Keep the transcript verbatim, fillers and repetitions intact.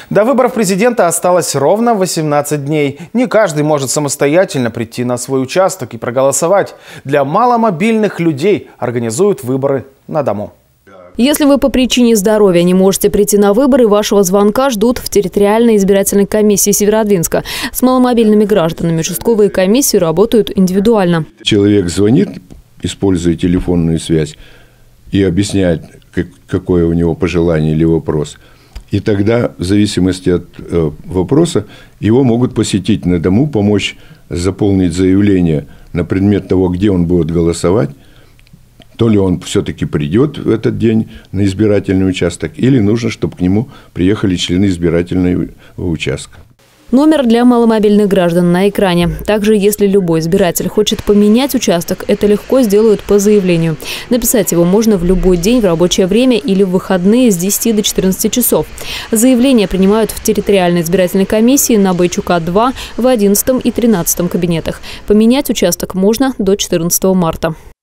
До выборов президента осталось ровно восемнадцать дней. Не каждый может самостоятельно прийти на свой участок и проголосовать. Для маломобильных людей организуют выборы на дому. Если вы по причине здоровья не можете прийти на выборы, вашего звонка ждут в территориальной избирательной комиссии Северодвинска. С маломобильными гражданами участковые комиссии работают индивидуально. Человек звонит, используя телефонную связь, и объясняет, какое у него пожелание или вопрос. И тогда, в зависимости от э, вопроса, его могут посетить на дому, помочь заполнить заявление на предмет того, где он будет голосовать. То ли он все-таки придет в этот день на избирательный участок, или нужно, чтобы к нему приехали члены избирательного участка. Номер для маломобильных граждан на экране. Также, если любой избиратель хочет поменять участок, это легко сделают по заявлению. Написать его можно в любой день в рабочее время или в выходные с десяти до четырнадцати часов. Заявления принимают в территориальной избирательной комиссии на Бойчука два в одиннадцатом и тринадцатом кабинетах. Поменять участок можно до четырнадцатого марта.